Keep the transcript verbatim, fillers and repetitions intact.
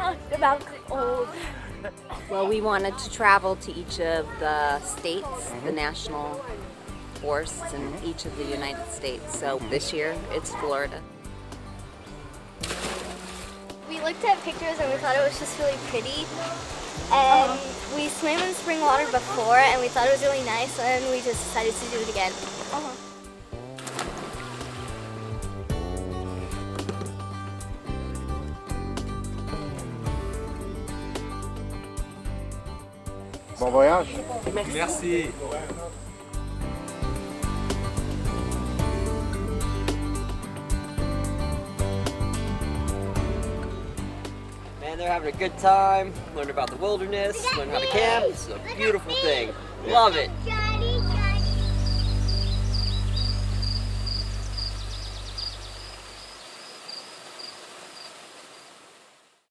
about cold. Well, we wanted to travel to each of the states, mm-hmm. the national forests in each of the United States. So this year, it's Florida. We looked at pictures and we thought it was just really pretty. And uh-huh. we swam in spring water before and we thought it was really nice, and we just decided to do it again. Uh-huh. Bon voyage. Merci. Man, they're having a good time, learning about the wilderness, learning how to camp. It's a beautiful thing. Love it.